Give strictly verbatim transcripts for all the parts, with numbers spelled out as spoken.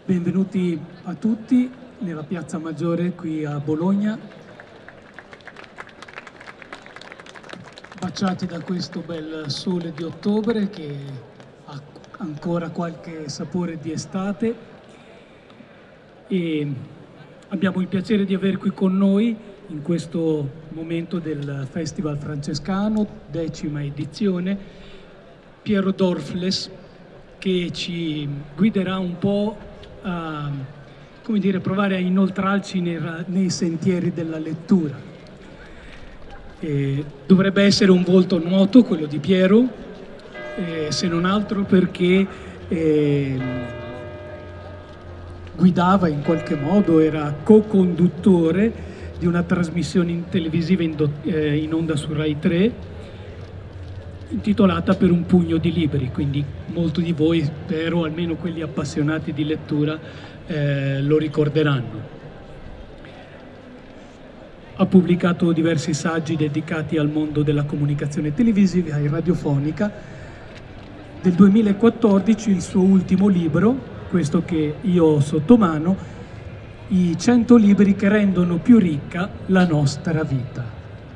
Benvenuti a tutti nella Piazza Maggiore qui a Bologna, baciati da questo bel sole di ottobre che ha ancora qualche sapore di estate, e abbiamo il piacere di aver qui con noi in questo momento del Festival Francescano, decima edizione, Piero Dorfles, che ci guiderà un po' a, come dire, provare a inoltrarci nei, nei sentieri della lettura. E dovrebbe essere un volto noto quello di Piero, eh, se non altro perché eh, guidava in qualche modo, era co-conduttore di una trasmissione in televisiva in, do, eh, in onda su Rai tre, intitolata Per un pugno di libri, quindi molti di voi, spero, almeno quelli appassionati di lettura, eh, lo ricorderanno. Ha pubblicato diversi saggi dedicati al mondo della comunicazione televisiva e radiofonica. Del duemilaquattordici il suo ultimo libro, questo che io ho sotto mano, I cento libri che rendono più ricca la nostra vita.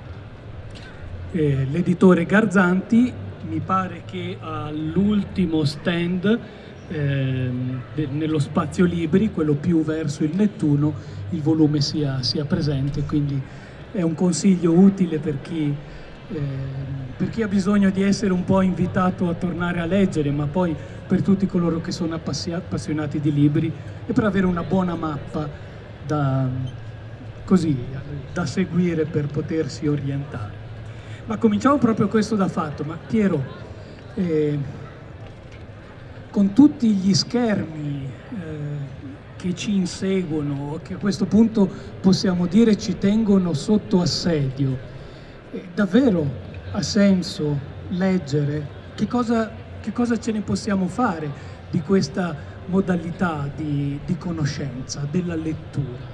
Eh, l'editore Garzanti, mi pare che all'ultimo stand eh, nello spazio libri, quello più verso il Nettuno, il volume sia, sia presente, quindi è un consiglio utile per chi, eh, per chi ha bisogno di essere un po' invitato a tornare a leggere, ma poi per tutti coloro che sono appassionati di libri e per avere una buona mappa da, così, da seguire per potersi orientare. Ma cominciamo proprio questo da fatto. Ma Piero, eh, con tutti gli schermi eh, che ci inseguono, che a questo punto possiamo dire ci tengono sotto assedio, eh, davvero ha senso leggere? Che cosa, che cosa ce ne possiamo fare di questa modalità di, di conoscenza, della lettura?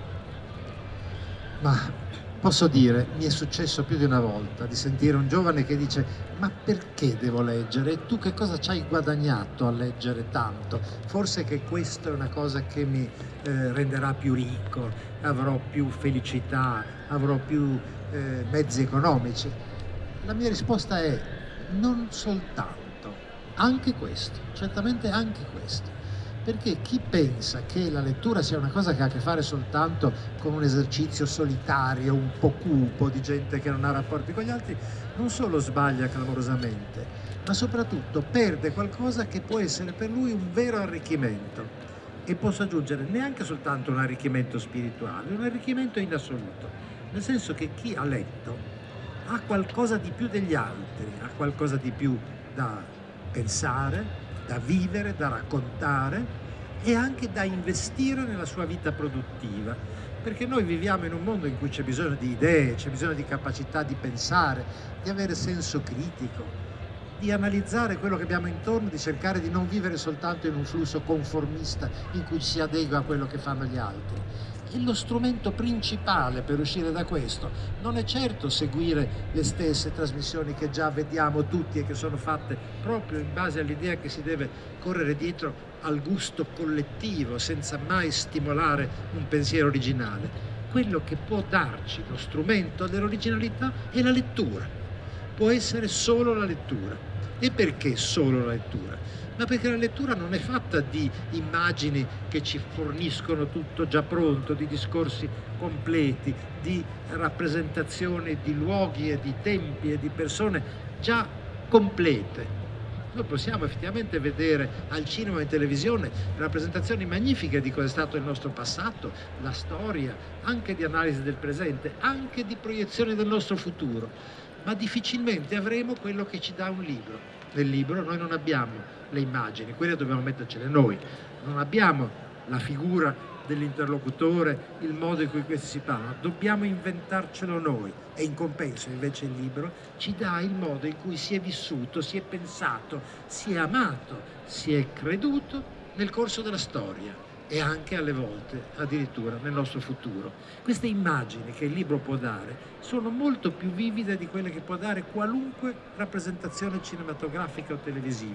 Ma posso dire, mi è successo più di una volta di sentire un giovane che dice: ma perché devo leggere? E tu che cosa ci hai guadagnato a leggere tanto? Forse che questa è una cosa che mi eh, renderà più ricco, avrò più felicità, avrò più eh, mezzi economici. La mia risposta è: non soltanto, anche questo, certamente anche questo. Perché chi pensa che la lettura sia una cosa che ha a che fare soltanto con un esercizio solitario, un po' cupo, di gente che non ha rapporti con gli altri, non solo sbaglia clamorosamente, ma soprattutto perde qualcosa che può essere per lui un vero arricchimento. E posso aggiungere neanche soltanto un arricchimento spirituale, un arricchimento in assoluto. Nel senso che chi ha letto ha qualcosa di più degli altri, ha qualcosa di più da pensare, da vivere, da raccontare e anche da investire nella sua vita produttiva, perché noi viviamo in un mondo in cui c'è bisogno di idee, c'è bisogno di capacità di pensare, di avere senso critico, di analizzare quello che abbiamo intorno, di cercare di non vivere soltanto in un flusso conformista in cui ci si adegua a quello che fanno gli altri. E lo strumento principale per uscire da questo non è certo seguire le stesse trasmissioni che già vediamo tutti e che sono fatte proprio in base all'idea che si deve correre dietro al gusto collettivo senza mai stimolare un pensiero originale. Quello che può darci lo strumento dell'originalità è la lettura, può essere solo la lettura. E perché solo la lettura? Ma perché la lettura non è fatta di immagini che ci forniscono tutto già pronto, di discorsi completi, di rappresentazioni di luoghi e di tempi e di persone già complete. Noi possiamo effettivamente vedere al cinema e in televisione rappresentazioni magnifiche di cosa è stato il nostro passato, la storia, anche di analisi del presente, anche di proiezione del nostro futuro, ma difficilmente avremo quello che ci dà un libro. Nel libro noi non abbiamo le immagini, quelle dobbiamo mettercele noi, non abbiamo la figura dell'interlocutore, il modo in cui questi si parlano, dobbiamo inventarcelo noi, e in compenso invece il libro ci dà il modo in cui si è vissuto, si è pensato, si è amato, si è creduto nel corso della storia e anche alle volte addirittura nel nostro futuro. Queste immagini che il libro può dare sono molto più vivide di quelle che può dare qualunque rappresentazione cinematografica o televisiva,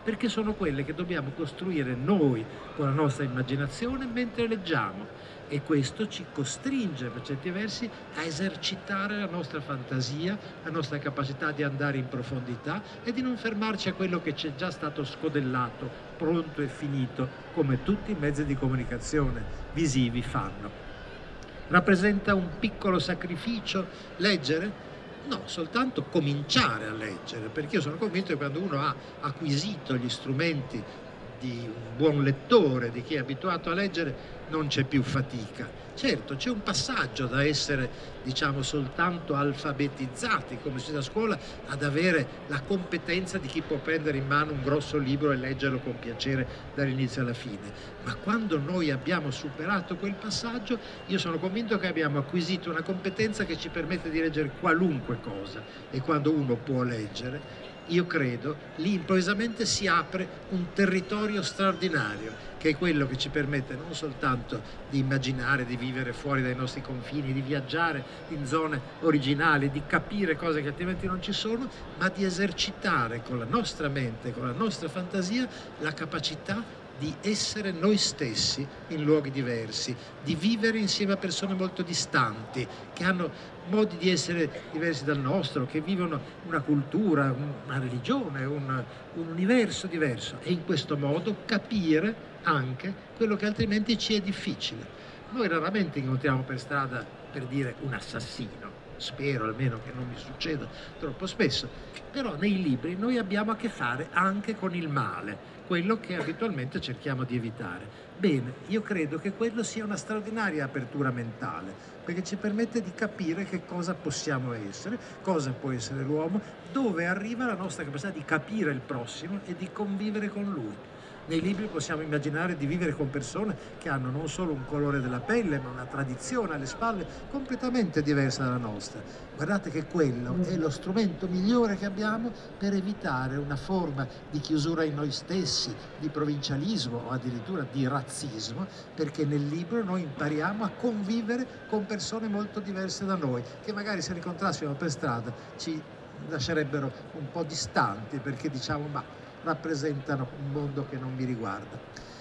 perché sono quelle che dobbiamo costruire noi con la nostra immaginazione mentre leggiamo. E questo ci costringe per certi versi a esercitare la nostra fantasia, la nostra capacità di andare in profondità e di non fermarci a quello che ci è già stato scodellato, pronto e finito, come tutti i mezzi di comunicazione visivi fanno. Rappresenta un piccolo sacrificio leggere? No, soltanto cominciare a leggere, perché io sono convinto che quando uno ha acquisito gli strumenti di un buon lettore, di chi è abituato a leggere, non c'è più fatica. Certo, c'è un passaggio da essere, diciamo, soltanto alfabetizzati, come si dice a scuola, ad avere la competenza di chi può prendere in mano un grosso libro e leggerlo con piacere dall'inizio alla fine. Ma quando noi abbiamo superato quel passaggio, io sono convinto che abbiamo acquisito una competenza che ci permette di leggere qualunque cosa. E quando uno può leggere, io credo, lì improvvisamente si apre un territorio straordinario, che è quello che ci permette non soltanto di immaginare, di vivere fuori dai nostri confini, di viaggiare in zone originali, di capire cose che altrimenti non ci sono, ma di esercitare con la nostra mente, con la nostra fantasia, la capacità di essere noi stessi in luoghi diversi, di vivere insieme a persone molto distanti, che hanno modi di essere diversi dal nostro, che vivono una cultura, una religione, un, un universo diverso, e in questo modo capire anche quello che altrimenti ci è difficile. Noi raramente incontriamo per strada, per dire, un assassino, spero almeno che non mi succeda troppo spesso, però nei libri noi abbiamo a che fare anche con il male, quello che abitualmente cerchiamo di evitare. Bene, io credo che quello sia una straordinaria apertura mentale, perché ci permette di capire che cosa possiamo essere, cosa può essere l'uomo, dove arriva la nostra capacità di capire il prossimo e di convivere con lui. Nei libri possiamo immaginare di vivere con persone che hanno non solo un colore della pelle, ma una tradizione alle spalle completamente diversa dalla nostra. Guardate che quello è lo strumento migliore che abbiamo per evitare una forma di chiusura in noi stessi, di provincialismo o addirittura di razzismo, perché nel libro noi impariamo a convivere con persone molto diverse da noi, che magari se le incontrassimo per strada ci lascerebbero un po' distanti, perché diciamo ma rappresentano un mondo che non mi riguarda.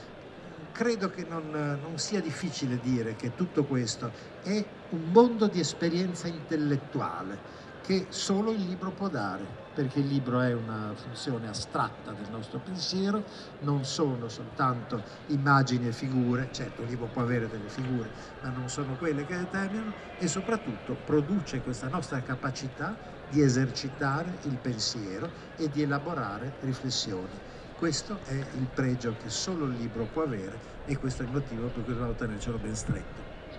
Credo che non, non sia difficile dire che tutto questo è un mondo di esperienza intellettuale che solo il libro può dare, perché il libro è una funzione astratta del nostro pensiero, non sono soltanto immagini e figure, certo il libro può avere delle figure, ma non sono quelle che determinano, e soprattutto produce questa nostra capacità di esercitare il pensiero e di elaborare riflessioni. Questo è il pregio che solo il libro può avere, e questo è il motivo per cui dobbiamo tenercelo ben stretto.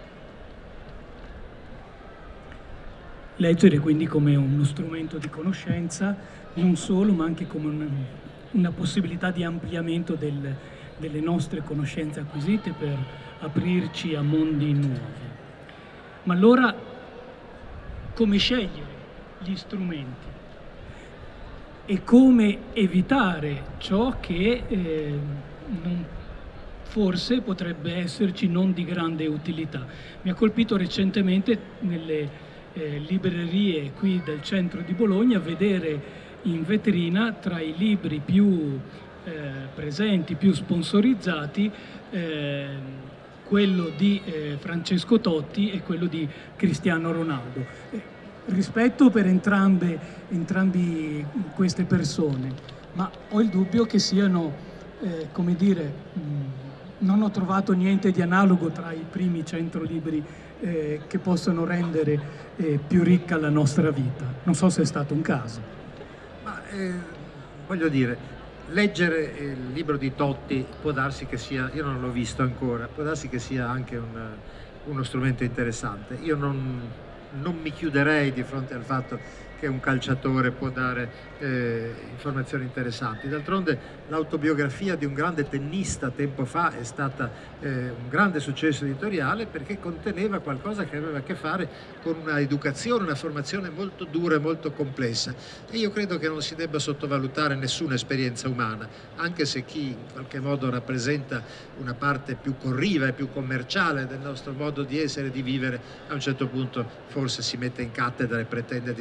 Leggere quindi come uno strumento di conoscenza, non solo, ma anche come una, una possibilità di ampliamento del, delle nostre conoscenze acquisite per aprirci a mondi nuovi. Ma allora, come scegliere gli strumenti e come evitare ciò che eh, non, forse potrebbe esserci non di grande utilità? Mi ha colpito recentemente nelle eh, librerie qui del centro di Bologna vedere in vetrina, tra i libri più eh, presenti, più sponsorizzati, eh, quello di eh, Francesco Totti e quello di Cristiano Ronaldo. Rispetto per entrambe, entrambi queste persone, ma ho il dubbio che siano, eh, come dire, mh, non ho trovato niente di analogo tra i primi cento libri eh, che possono rendere eh, più ricca la nostra vita. Non so se è stato un caso. Ma eh, voglio dire, leggere il libro di Totti può darsi che sia, io non l'ho visto ancora, può darsi che sia anche un, uno strumento interessante. Io non... non mi chiuderei di fronte al fatto che un calciatore può dare eh, informazioni interessanti. D'altronde l'autobiografia di un grande tennista tempo fa è stata eh, un grande successo editoriale, perché conteneva qualcosa che aveva a che fare con una educazione, una formazione molto dura e molto complessa. E io credo che non si debba sottovalutare nessuna esperienza umana, anche se chi in qualche modo rappresenta una parte più corriva e più commerciale del nostro modo di essere e di vivere, a un certo punto forse si mette in cattedra e pretende di insegnarci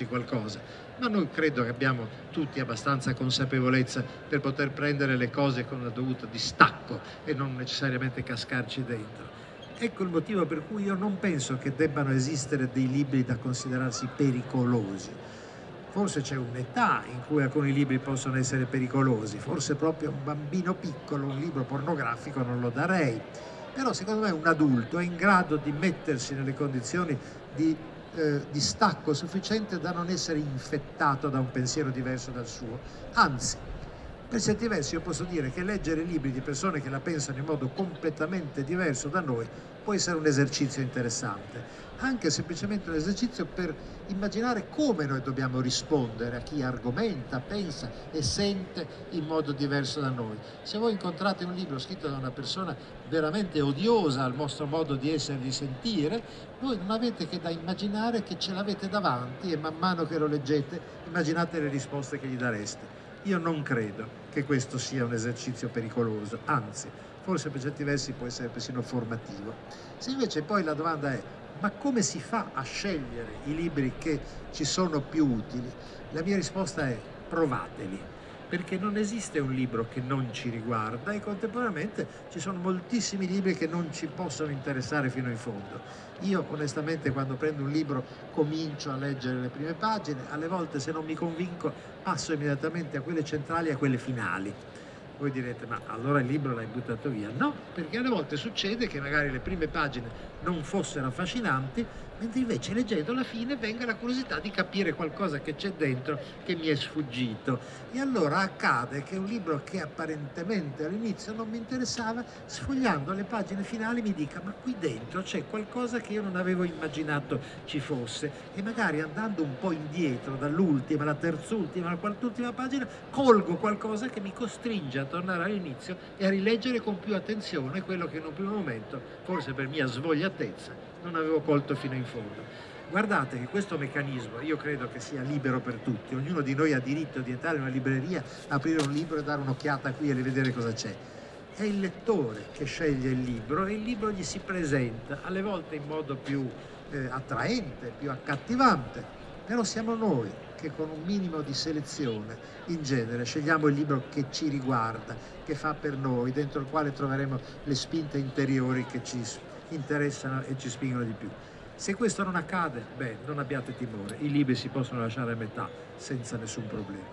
insegnarci qualcosa, ma noi credo che abbiamo tutti abbastanza consapevolezza per poter prendere le cose con una dovuta distacco e non necessariamente cascarci dentro. Ecco il motivo per cui io non penso che debbano esistere dei libri da considerarsi pericolosi. Forse c'è un'età in cui alcuni libri possono essere pericolosi, forse proprio un bambino piccolo un libro pornografico non lo darei, però secondo me un adulto è in grado di mettersi nelle condizioni di eh, distacco sufficiente da non essere infettato da un pensiero diverso dal suo. Anzi, per certi versi io posso dire che leggere libri di persone che la pensano in modo completamente diverso da noi può essere un esercizio interessante, anche semplicemente un esercizio per immaginare come noi dobbiamo rispondere a chi argomenta, pensa e sente in modo diverso da noi. Se voi incontrate un libro scritto da una persona veramente odiosa al vostro modo di essere e di sentire, voi non avete che da immaginare che ce l'avete davanti e man mano che lo leggete immaginate le risposte che gli dareste. Io non credo che questo sia un esercizio pericoloso, anzi, forse per certi versi può essere persino formativo. Se invece poi la domanda è: ma come si fa a scegliere i libri che ci sono più utili? La mia risposta è: provateli, perché non esiste un libro che non ci riguarda e contemporaneamente ci sono moltissimi libri che non ci possono interessare fino in fondo. Io onestamente quando prendo un libro comincio a leggere le prime pagine, alle volte se non mi convinco passo immediatamente a quelle centrali e a quelle finali. Voi direte: ma allora il libro l'hai buttato via? No, perché alle volte succede che magari le prime pagine non fossero affascinanti, mentre invece leggendo la fine venga la curiosità di capire qualcosa che c'è dentro che mi è sfuggito. E allora accade che un libro che apparentemente all'inizio non mi interessava, sfogliando le pagine finali mi dica: ma qui dentro c'è qualcosa che io non avevo immaginato ci fosse, e magari andando un po' indietro dall'ultima, alla terzultima, alla quartultima pagina, colgo qualcosa che mi costringe a tornare all'inizio e a rileggere con più attenzione quello che in un primo momento, forse per mia svogliatezza, non avevo colto fino in fondo. Guardate che questo meccanismo io credo che sia libero per tutti, ognuno di noi ha diritto di entrare in una libreria, aprire un libro e dare un'occhiata qui e rivedere cosa c'è. È il lettore che sceglie il libro e il libro gli si presenta, alle volte in modo più eh, attraente, più accattivante, però siamo noi che con un minimo di selezione in genere scegliamo il libro che ci riguarda, che fa per noi, dentro il quale troveremo le spinte interiori che ci interessano e ci spingono di più. Se questo non accade, beh, non abbiate timore, i libri si possono lasciare a metà senza nessun problema.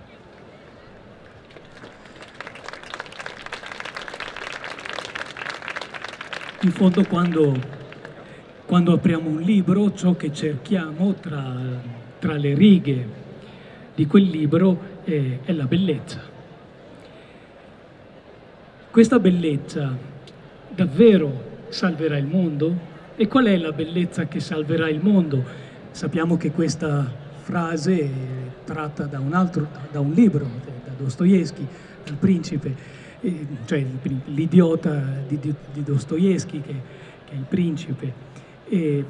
In fondo quando, quando apriamo un libro, ciò che cerchiamo tra, tra le righe di quel libro è, è la bellezza. Questa bellezza davvero salverà il mondo? E qual è la bellezza che salverà il mondo? Sappiamo che questa frase è tratta da un altro, da un libro, da Dostoevskij, dal principe, eh, cioè l'idiota di, di, di Dostoevskij che, che è il principe. E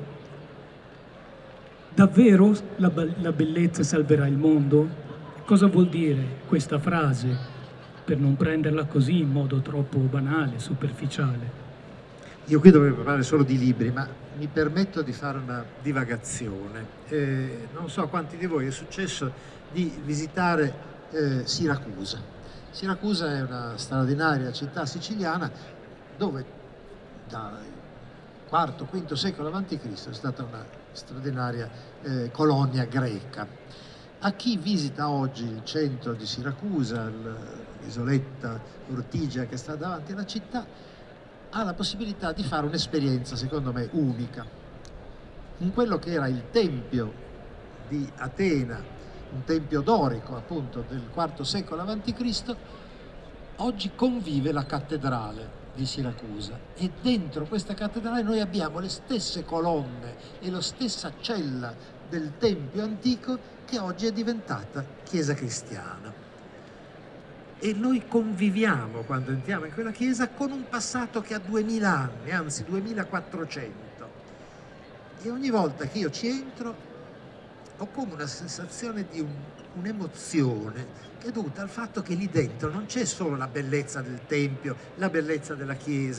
davvero la, la bellezza salverà il mondo? Cosa vuol dire questa frase, per non prenderla così in modo troppo banale, superficiale? Io qui dovrei parlare solo di libri, ma mi permetto di fare una divagazione. Eh, non so a quanti di voi è successo di visitare eh, Siracusa. Siracusa è una straordinaria città siciliana dove dal quarto quinto secolo avanti Cristo è stata una straordinaria eh, colonia greca. A chi visita oggi il centro di Siracusa, l'isoletta Ortigia che sta davanti alla città, ha la possibilità di fare un'esperienza, secondo me, unica. In quello che era il tempio di Atena, un tempio dorico, appunto, del quarto secolo avanti Cristo, oggi convive la cattedrale di Siracusa. E dentro questa cattedrale noi abbiamo le stesse colonne e la stessa cella del tempio antico che oggi è diventata chiesa cristiana. E noi conviviamo, quando entriamo in quella chiesa, con un passato che ha duemila anni, anzi duemilaquattrocento. E ogni volta che io ci entro ho come una sensazione di un'emozione che è dovuta al fatto che lì dentro non c'è solo la bellezza del tempio, la bellezza della chiesa,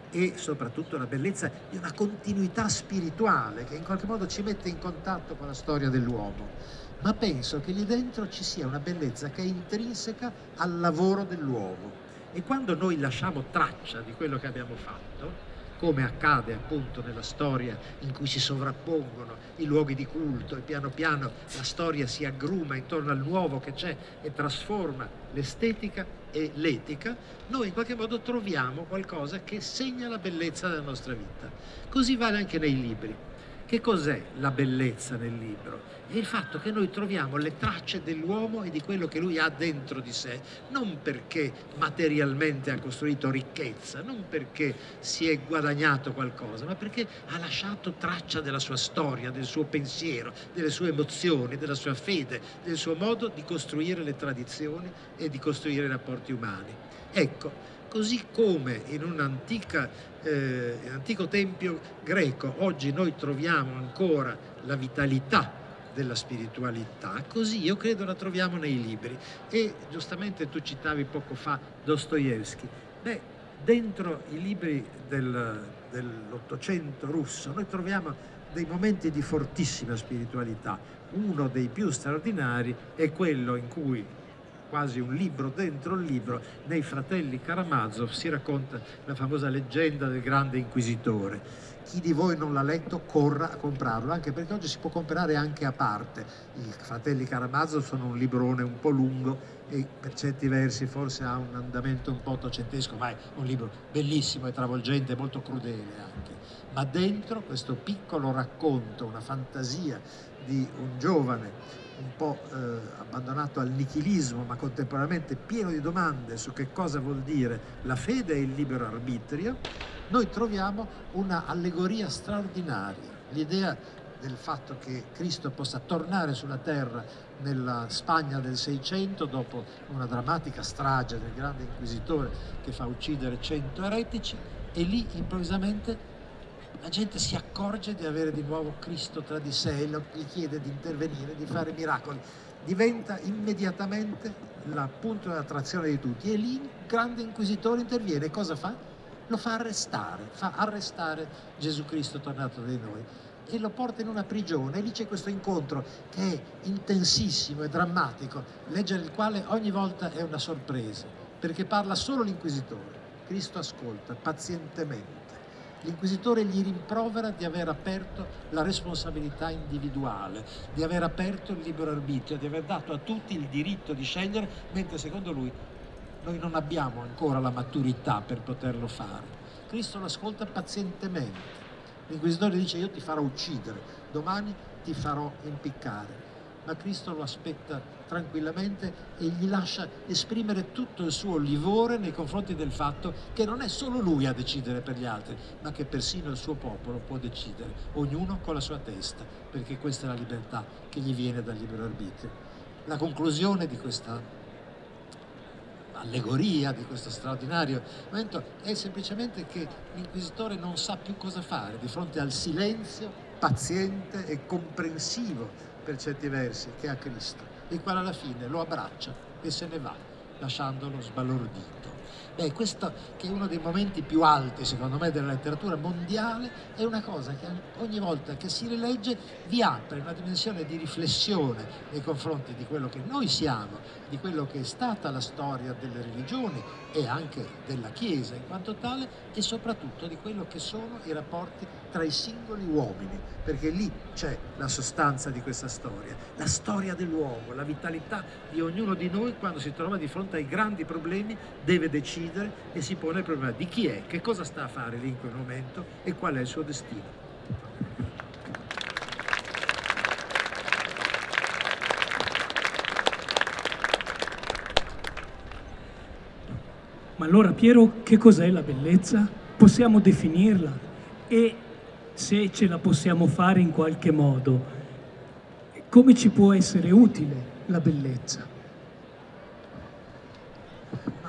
e soprattutto la bellezza di una continuità spirituale che in qualche modo ci mette in contatto con la storia dell'uomo. Ma penso che lì dentro ci sia una bellezza che è intrinseca al lavoro dell'uomo. E quando noi lasciamo traccia di quello che abbiamo fatto, come accade appunto nella storia in cui si sovrappongono i luoghi di culto e piano piano la storia si aggruma intorno al nuovo che c'è e trasforma l'estetica e l'etica, noi in qualche modo troviamo qualcosa che segna la bellezza della nostra vita. Così vale anche nei libri. Che cos'è la bellezza nel libro? È il fatto che noi troviamo le tracce dell'uomo e di quello che lui ha dentro di sé, non perché materialmente ha costruito ricchezza, non perché si è guadagnato qualcosa, ma perché ha lasciato traccia della sua storia, del suo pensiero, delle sue emozioni, della sua fede, del suo modo di costruire le tradizioni e di costruire i rapporti umani. Ecco, così come in un antica, eh, antico tempio greco oggi noi troviamo ancora la vitalità della spiritualità, così io credo la troviamo nei libri. E giustamente tu citavi poco fa Dostoevskij. Beh, dentro i libri del, dell'Ottocento russo noi troviamo dei momenti di fortissima spiritualità. Uno dei più straordinari è quello in cui, quasi un libro dentro il libro, nei Fratelli Karamazov si racconta la famosa leggenda del grande inquisitore. Chi di voi non l'ha letto corra a comprarlo, anche perché oggi si può comprare anche a parte. I Fratelli Karamazov sono un librone un po' lungo e per certi versi forse ha un andamento un po' ottocentesco, ma è un libro bellissimo e travolgente, molto crudele anche. Ma dentro questo piccolo racconto, una fantasia di un giovane un po' eh, abbandonato al nichilismo, ma contemporaneamente pieno di domande su che cosa vuol dire la fede e il libero arbitrio, noi troviamo una allegoria straordinaria. L'idea del fatto che Cristo possa tornare sulla terra nella Spagna del Seicento dopo una drammatica strage del grande inquisitore che fa uccidere cento eretici, e lì improvvisamente la gente si accorge di avere di nuovo Cristo tra di sé e gli chiede di intervenire, di fare miracoli. Diventa immediatamente il punto di attrazione di tutti. E lì il grande inquisitore interviene. Cosa fa? Lo fa arrestare, fa arrestare Gesù Cristo tornato da noi e lo porta in una prigione. E lì c'è questo incontro che è intensissimo e drammatico, leggere il quale ogni volta è una sorpresa, perché parla solo l'inquisitore. Cristo ascolta pazientemente. L'inquisitore gli rimprovera di aver aperto la responsabilità individuale, di aver aperto il libero arbitrio, di aver dato a tutti il diritto di scegliere, mentre secondo lui noi non abbiamo ancora la maturità per poterlo fare. Cristo lo ascolta pazientemente. L'inquisitore dice: io ti farò uccidere, domani ti farò impiccare. Ma Cristo lo aspetta tranquillamente e gli lascia esprimere tutto il suo livore nei confronti del fatto che non è solo lui a decidere per gli altri, ma che persino il suo popolo può decidere, ognuno con la sua testa, perché questa è la libertà che gli viene dal libero arbitrio. La conclusione di questa allegoria, di questo straordinario momento, è semplicemente che l'inquisitore non sa più cosa fare di fronte al silenzio paziente e comprensivo per certi versi che ha Cristo, il quale alla fine lo abbraccia e se ne va, lasciandolo sbalordito. Beh, questo, che è uno dei momenti più alti, secondo me, della letteratura mondiale, è una cosa che ogni volta che si rilegge vi apre una dimensione di riflessione nei confronti di quello che noi siamo, di quello che è stata la storia delle religioni e anche della Chiesa in quanto tale, e soprattutto di quello che sono i rapporti tra i singoli uomini, perché lì c'è la sostanza di questa storia, la storia dell'uomo, la vitalità di ognuno di noi quando si trova di fronte ai grandi problemi, deve decidere e si pone il problema di chi è, che cosa sta a fare lì in quel momento e qual è il suo destino. Ma allora, Piero, che cos'è la bellezza? Possiamo definirla? E se ce la possiamo fare in qualche modo, come ci può essere utile la bellezza? Ma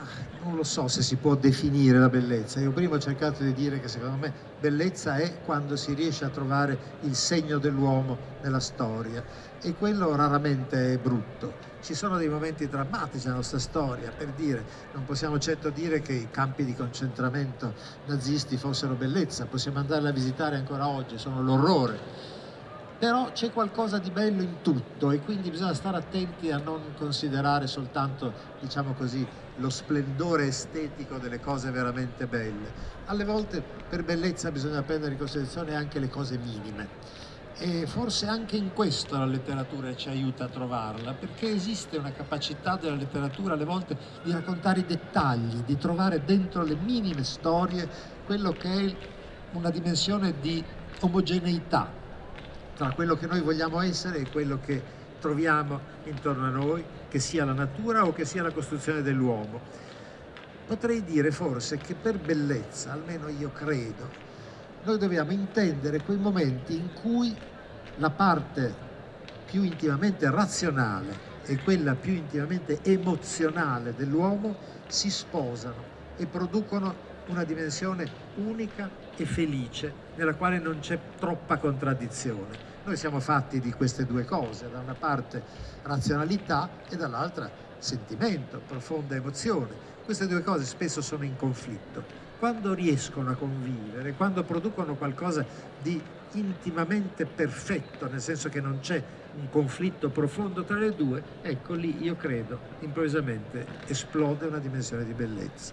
non lo so se si può definire la bellezza. Io prima ho cercato di dire che secondo me bellezza è quando si riesce a trovare il segno dell'uomo nella storia, e quello raramente è brutto. Ci sono dei momenti drammatici nella nostra storia, per dire, non possiamo certo dire che i campi di concentramento nazisti fossero bellezza, possiamo andarli a visitare ancora oggi, sono l'orrore. Però c'è qualcosa di bello in tutto, e quindi bisogna stare attenti a non considerare soltanto, diciamo così, lo splendore estetico delle cose veramente belle. Alle volte per bellezza bisogna prendere in considerazione anche le cose minime, e forse anche in questo la letteratura ci aiuta a trovarla, perché esiste una capacità della letteratura alle volte di raccontare i dettagli, di trovare dentro le minime storie quello che è una dimensione di omogeneità tra quello che noi vogliamo essere e quello che troviamo intorno a noi, che sia la natura o che sia la costruzione dell'uomo. Potrei dire forse che per bellezza, almeno io credo, noi dobbiamo intendere quei momenti in cui la parte più intimamente razionale e quella più intimamente emozionale dell'uomo si sposano e producono una dimensione unica e felice, nella quale non c'è troppa contraddizione. Noi siamo fatti di queste due cose, da una parte razionalità e dall'altra sentimento, profonda emozione. Queste due cose spesso sono in conflitto. Quando riescono a convivere, quando producono qualcosa di intimamente perfetto, nel senso che non c'è un conflitto profondo tra le due, ecco lì io credo improvvisamente esplode una dimensione di bellezza.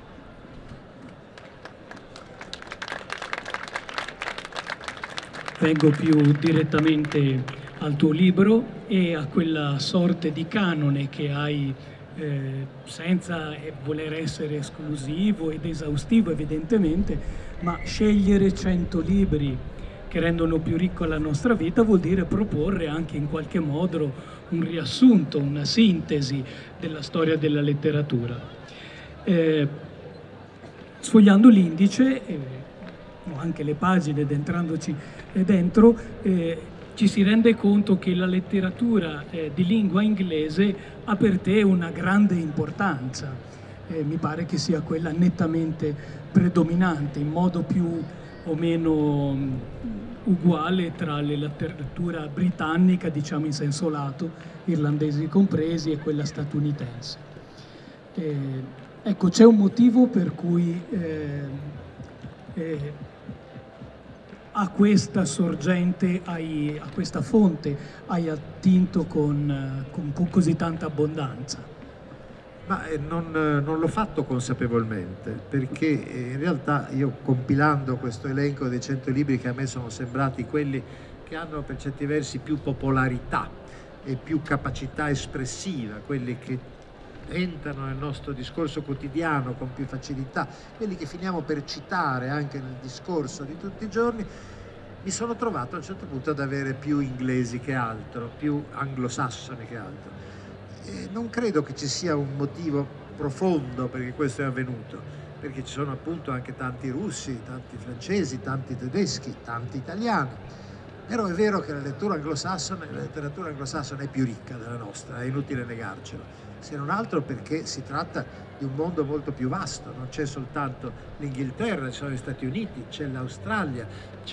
Vengo più direttamente al tuo libro e a quella sorte di canone che hai, eh, senza voler essere esclusivo ed esaustivo evidentemente, ma scegliere cento libri che rendono più ricca la nostra vita vuol dire proporre anche in qualche modo un riassunto, una sintesi della storia della letteratura. Eh, sfogliando l'indice, eh, o anche le pagine ed entrandoci dentro, eh, ci si rende conto che la letteratura eh, di lingua inglese ha per te una grande importanza. Eh, mi pare che sia quella nettamente predominante, in modo più o meno mh, uguale tra la letteratura britannica, diciamo in senso lato, irlandesi compresi, e quella statunitense. Eh, ecco, c'è un motivo per cui eh, eh, a questa sorgente, hai, a questa fonte hai attinto con, con, con così tanta abbondanza? Ma eh, non, non l'ho fatto consapevolmente, perché in realtà io, compilando questo elenco dei cento libri che a me sono sembrati quelli che hanno per certi versi più popolarità e più capacità espressiva, quelli che entrano nel nostro discorso quotidiano con più facilità, quelli che finiamo per citare anche nel discorso di tutti i giorni, mi sono trovato a un certo punto ad avere più inglesi che altro, più anglosassoni che altro. E non credo che ci sia un motivo profondo perché questo è avvenuto, perché ci sono appunto anche tanti russi, tanti francesi, tanti tedeschi, tanti italiani. Però è vero che la lettura anglosassone, la letteratura anglosassone è più ricca della nostra, è inutile negarcelo, se non altro perché si tratta di un mondo molto più vasto, non c'è soltanto l'Inghilterra, ci sono gli Stati Uniti, c'è l'Australia,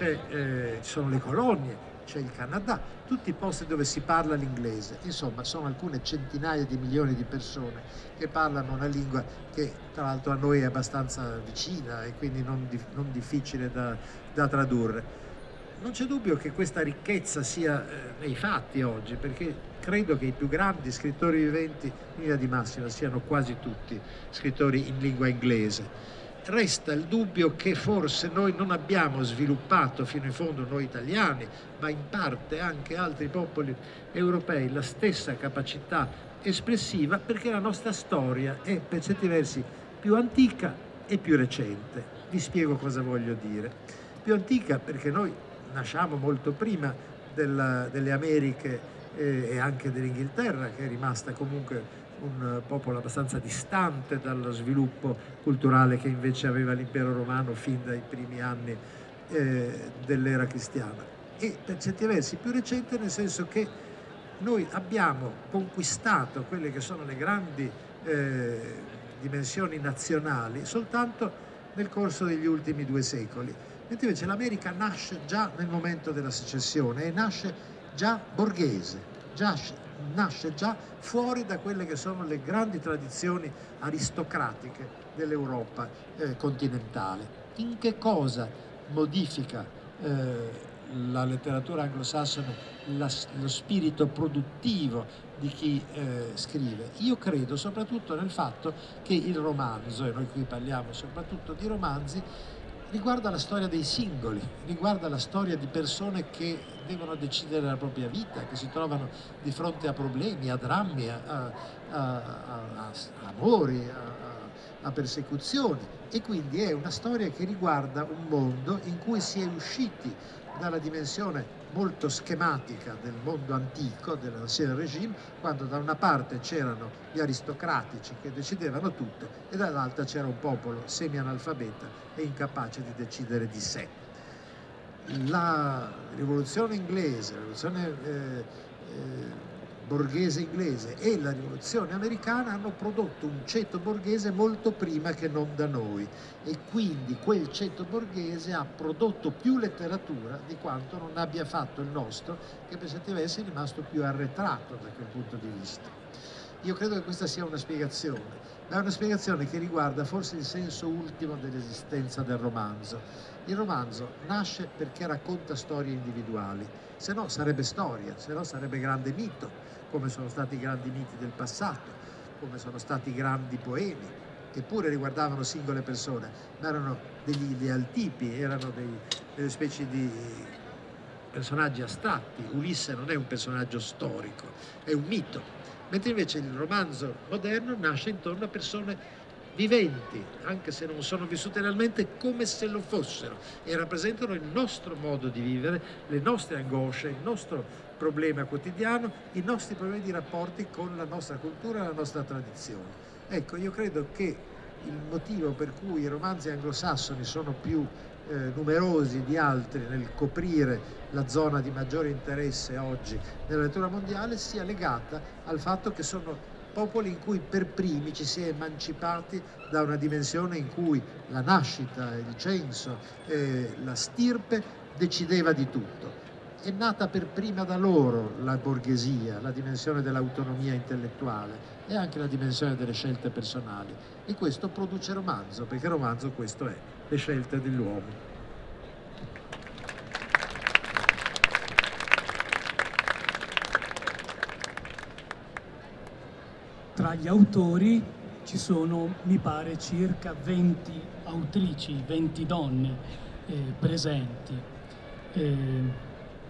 eh, ci sono le colonie, c'è il Canada, tutti i posti dove si parla l'inglese. Insomma, sono alcune centinaia di milioni di persone che parlano una lingua che tra l'altro a noi è abbastanza vicina e quindi non, di, non difficile da, da tradurre. Non c'è dubbio che questa ricchezza sia eh, nei fatti oggi, perché credo che i più grandi scrittori viventi in linea di massima siano quasi tutti scrittori in lingua inglese. Resta il dubbio che forse noi non abbiamo sviluppato fino in fondo, noi italiani, ma in parte anche altri popoli europei, la stessa capacità espressiva, perché la nostra storia è per certi versi più antica e più recente. Vi spiego cosa voglio dire. Più antica perché noi nasciamo molto prima della, delle Americhe eh, e anche dell'Inghilterra, che è rimasta comunque un popolo abbastanza distante dallo sviluppo culturale che invece aveva l'impero romano fin dai primi anni eh, dell'era cristiana, e per certi versi più recente, nel senso che noi abbiamo conquistato quelle che sono le grandi eh, dimensioni nazionali soltanto nel corso degli ultimi due secoli, mentre invece l'America nasce già nel momento della secessione e nasce già borghese, già, nasce già fuori da quelle che sono le grandi tradizioni aristocratiche dell'Europa eh, continentale. In che cosa modifica eh, la letteratura anglosassone la, lo spirito produttivo di chi eh, scrive? Io credo soprattutto nel fatto che il romanzo, e noi qui parliamo soprattutto di romanzi, riguarda la storia dei singoli, riguarda la storia di persone che devono decidere la propria vita, che si trovano di fronte a problemi, a drammi, a, a, a, a, a amori, a, a persecuzioni, e quindi è una storia che riguarda un mondo in cui si è usciti dalla dimensione molto schematica del mondo antico, dell'ancien regime, quando da una parte c'erano gli aristocratici che decidevano tutto e dall'altra c'era un popolo semi-analfabeta e incapace di decidere di sé. La rivoluzione inglese, la rivoluzione eh, eh, borghese inglese e la rivoluzione americana hanno prodotto un ceto borghese molto prima che non da noi, e quindi quel ceto borghese ha prodotto più letteratura di quanto non abbia fatto il nostro, che per certi versi è rimasto più arretrato da quel punto di vista. Io credo che questa sia una spiegazione, ma è una spiegazione che riguarda forse il senso ultimo dell'esistenza del romanzo. Il romanzo nasce perché racconta storie individuali, se no sarebbe storia, se no sarebbe grande mito, come sono stati i grandi miti del passato, come sono stati i grandi poemi, che pure riguardavano singole persone, ma erano degli idealtipi, erano dei, delle specie di personaggi astratti. Ulisse non è un personaggio storico, è un mito, mentre invece il romanzo moderno nasce intorno a persone viventi, anche se non sono vissute realmente, come se lo fossero, e rappresentano il nostro modo di vivere, le nostre angosce, il nostro problema quotidiano, i nostri problemi di rapporti con la nostra cultura e la nostra tradizione. Ecco, io credo che il motivo per cui i romanzi anglosassoni sono più eh, numerosi di altri nel coprire la zona di maggiore interesse oggi nella lettura mondiale sia legata al fatto che sono popoli in cui per primi ci si è emancipati da una dimensione in cui la nascita, il censo, eh, la stirpe decideva di tutto. È nata per prima da loro la borghesia, la dimensione dell'autonomia intellettuale e anche la dimensione delle scelte personali, e questo produce romanzo, perché romanzo questo è, le scelte dell'uomo. Tra gli autori ci sono, mi pare, circa venti autrici, venti donne eh, presenti. Eh,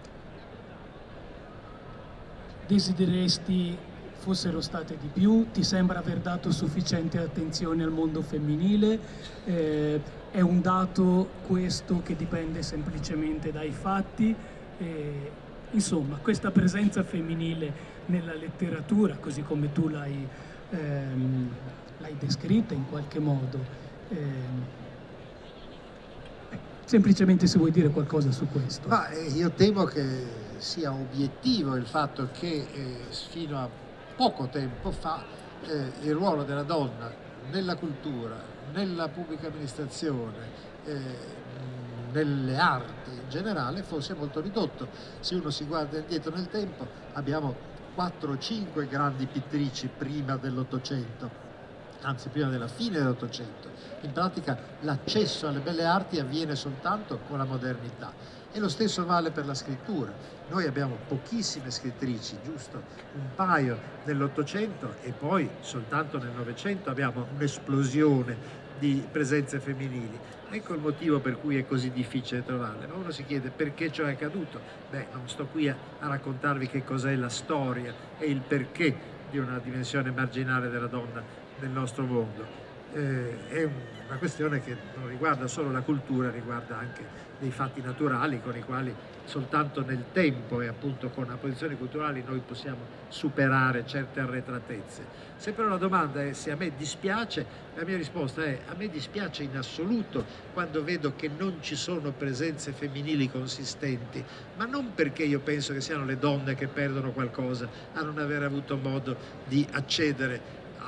desideresti fossero state di più? Ti sembra aver dato sufficiente attenzione al mondo femminile? Eh, è un dato questo che dipende semplicemente dai fatti? Eh, insomma, questa presenza femminile nella letteratura, così come tu l'hai ehm, l'hai descritta in qualche modo, ehm, semplicemente se vuoi dire qualcosa su questo. Ma eh, io temo che sia obiettivo il fatto che eh, fino a poco tempo fa eh, il ruolo della donna nella cultura, nella pubblica amministrazione, eh, nelle arti in generale fosse molto ridotto. Se uno si guarda indietro nel tempo, abbiamo quattro o cinque grandi pittrici prima dell'Ottocento, anzi prima della fine dell'Ottocento. In pratica l'accesso alle belle arti avviene soltanto con la modernità, e lo stesso vale per la scrittura. Noi abbiamo pochissime scrittrici, giusto un paio nell'Ottocento, e poi soltanto nel Novecento abbiamo un'esplosione di presenze femminili. Ecco il motivo per cui è così difficile trovarle. Ma uno si chiede perché ciò è accaduto. Beh, non sto qui a, a raccontarvi che cos'è la storia e il perché di una dimensione marginale della donna nel nostro mondo. Eh, è una questione che non riguarda solo la cultura, riguarda anche dei fatti naturali con i quali soltanto nel tempo e appunto con apposizioni culturali noi possiamo superare certe arretratezze. Se però la domanda è se a me dispiace, la mia risposta è: a me dispiace in assoluto quando vedo che non ci sono presenze femminili consistenti, ma non perché io penso che siano le donne che perdono qualcosa a non aver avuto modo di accedere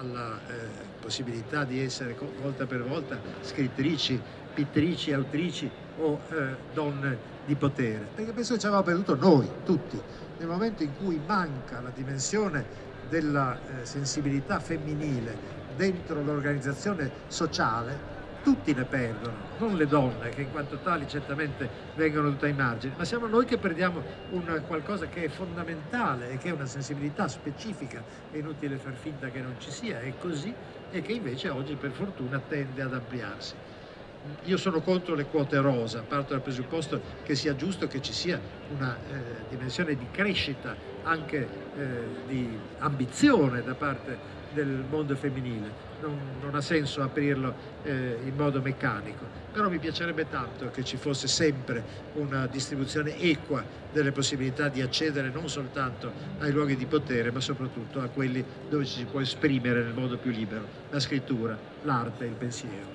alla eh, possibilità di essere volta per volta scrittrici, pittrici, autrici o eh, donne di potere, perché penso che ci avevamo perduto noi tutti nel momento in cui manca la dimensione della eh, sensibilità femminile dentro l'organizzazione sociale. Tutti ne perdono, non le donne che in quanto tali certamente vengono tutte ai margini, ma siamo noi che perdiamo un qualcosa che è fondamentale e che è una sensibilità specifica. È inutile far finta che non ci sia, è così, e che invece oggi per fortuna tende ad ampliarsi. Io sono contro le quote rosa, parto dal presupposto che sia giusto che ci sia una eh, dimensione di crescita, anche eh, di ambizione da parte del mondo femminile. Non, non ha senso aprirlo eh, in modo meccanico, però mi piacerebbe tanto che ci fosse sempre una distribuzione equa delle possibilità di accedere non soltanto ai luoghi di potere, ma soprattutto a quelli dove ci si può esprimere nel modo più libero: la scrittura, l'arte, il pensiero.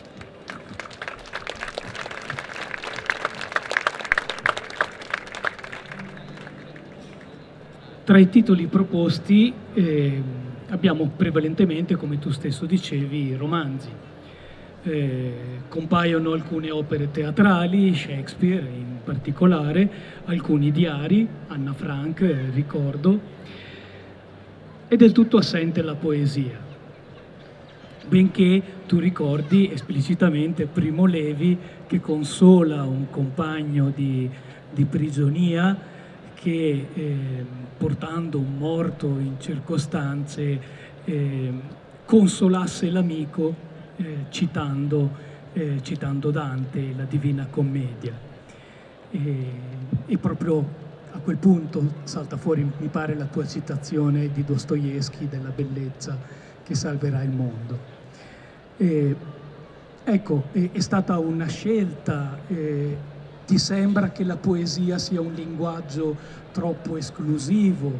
Tra i titoli proposti eh, abbiamo prevalentemente, come tu stesso dicevi, romanzi. Eh, compaiono alcune opere teatrali, Shakespeare in particolare, alcuni diari, Anna Frank, eh, ricordo, è del tutto assente la poesia. Benché tu ricordi esplicitamente Primo Levi che consola un compagno di, di prigionia che eh, portando un morto in circostanze eh, consolasse l'amico eh, citando, eh, citando Dante, la Divina Commedia. E, e proprio a quel punto salta fuori, mi pare, la tua citazione di Dostoevskij della bellezza che salverà il mondo. E, ecco, è, è stata una scelta. Eh, Ti sembra che la poesia sia un linguaggio troppo esclusivo?